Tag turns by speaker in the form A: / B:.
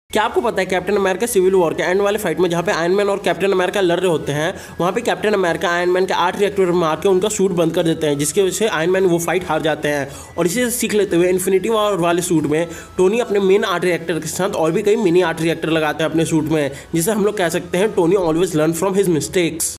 A: क्या आपको पता है कैप्टन अमेरिका सिविल वॉर के एंड वाले फाइट में जहाँ पे आयरन मैन और कैप्टन अमेरिका लड़ रहे होते हैं, वहाँ पे कैप्टन अमेरिका आयरन मैन के 8 रिएक्टर मार के उनका सूट बंद कर देते हैं, जिसकी वजह से आयरन मैन वो फाइट हार जाते हैं। और इसे सीख लेते हुए इन्फिनिटी वॉर वाले सूट में टोनी अपने मेन 8 रिएक्टर के साथ और भी कई मिनी 8 रिएक्टर लगाते हैं अपने सूट में, जिसे हम लोग कह सकते हैं Tony always learn from his mistakes.